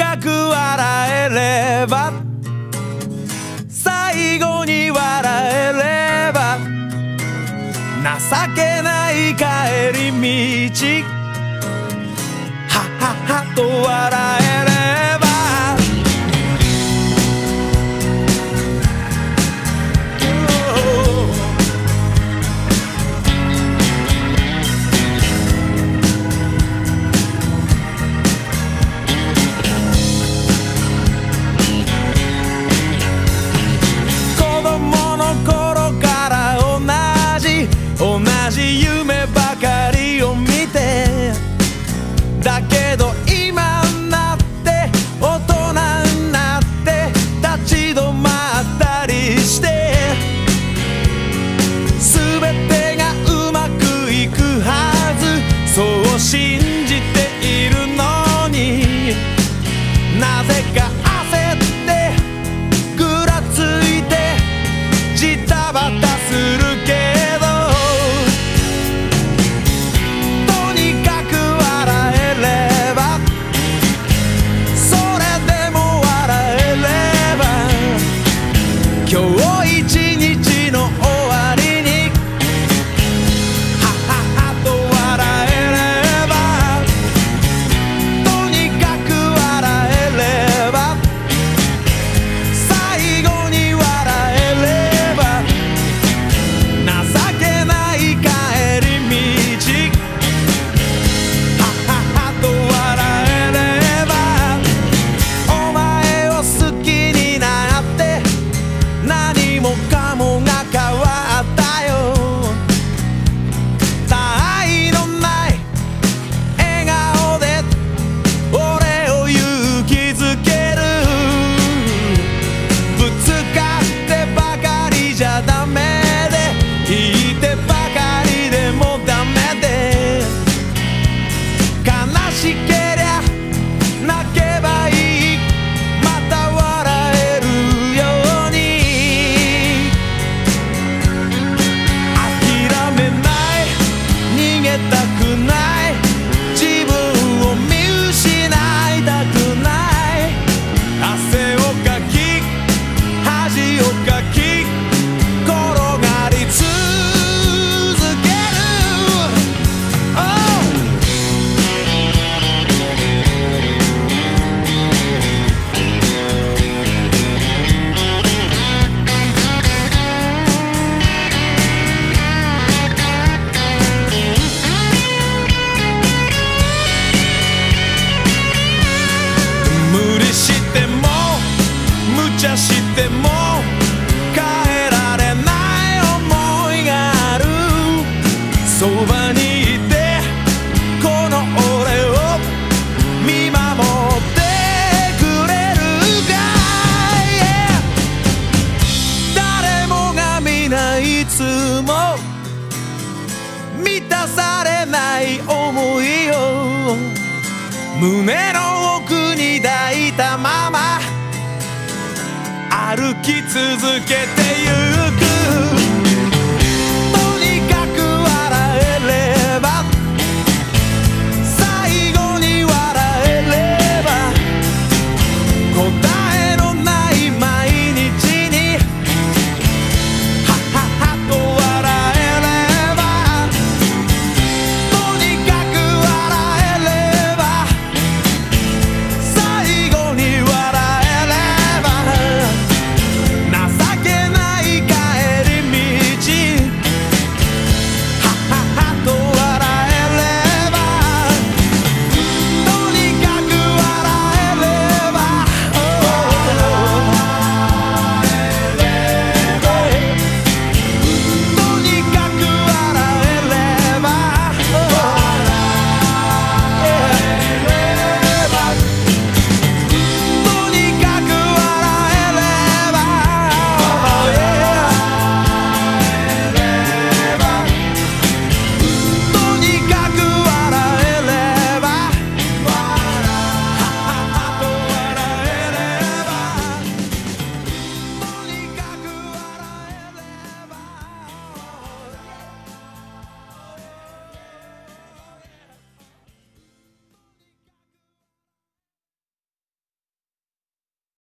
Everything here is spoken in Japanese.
かく笑えれば、最後に笑えれば、情けない帰り道、はははと笑えれば。同じ夢ばかりを見て、だけど今になって大人になって立ち止まったりして、全てがうまくいくはずそう信じているのに、なぜか焦ってぐらついてジタバタするけど、今日一日の終わりにはははと笑えれば、とにかく笑えれば、最後に笑えれば、情けない帰り道、はははと笑えれば、お前を好きになって何もかもが変わったよ。他愛のない笑顔で俺を勇気づける。ぶつかってばかりじゃダメで、引いてばかりでもダメで、悲しけりゃ泣けばいい、また笑えるように。逃げたくない、自分を見失いたくない、汗をかき恥をかき転がり続ける、無理しても無茶しても変えられない想いがある。そばにいてこの俺を見守ってくれるかい、誰もが皆いつも満たされない想いを胸の奥に抱いたまま歩き続けてゆく。